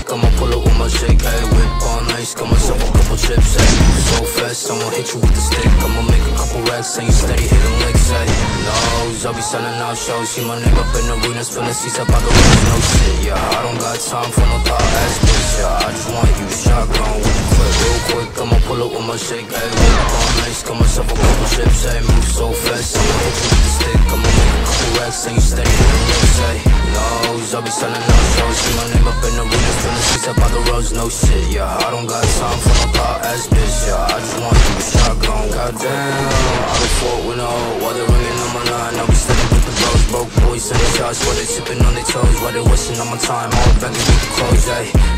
quick, I'ma pull up with my shake, ayy. Whip on ice, got myself a couple chips, ayy. Move so fast, I'ma hit you with the stick. I'ma make a couple racks, and you steady hitting licks, ayy. Nose, I'll be selling out shows. See my name up in arenas, filling seats up by the roads, no shit, yeah. I don't got time for no thought ass bitch, yeah. I just want you shotgun with the clip. Real quick, I'ma pull up with my shake, ayy. Whip on ice, got myself a couple chips, ayy. Move so fast, I'ma hit you with the stick. I'ma make a couple racks, and you steady hitting licks, ayy. Nose, I'll be selling out shows. See my name up in arenas, filling seats up by the roads, no shit, yeah. I don't got time for no thought ass bitch, yeah. I just want you shotgun. Goddamn, I look forward with no while they're ringing on my line. I'll be steady with the bros, broke boys sending shots while they sipping on their toes, while they wasting on my time. All back and get the clothes, ayy.